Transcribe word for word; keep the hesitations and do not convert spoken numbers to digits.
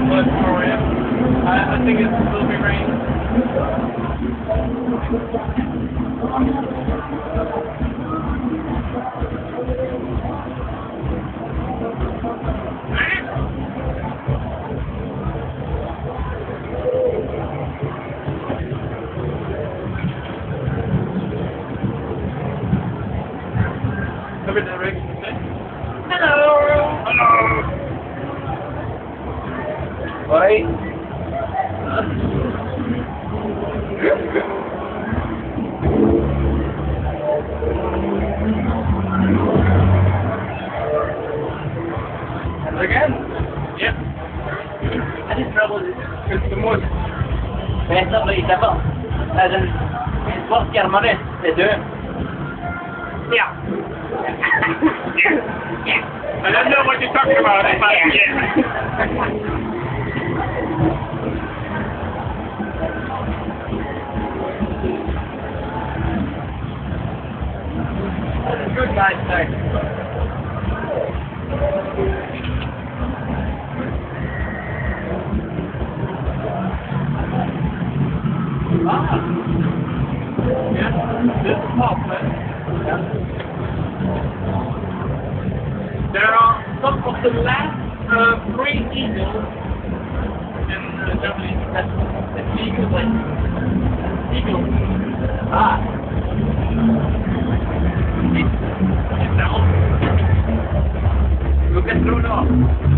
But for it, I, I think it will be raining. Every direction, okay? Hello! Hello! Oi! And again? Yep. I just trouble is the most bästa bryta på. Är den svartskärmade, det är död. Ja. Yeah. I don't know what you're talking about, but yeah. That's a good guy, sir. Ah. Yeah, this is top, man. Yeah. There are some of the last uh, three eagles in uh, Germany. That's the eagle place. Eagles. Ah. It's down. Look at Rudolph.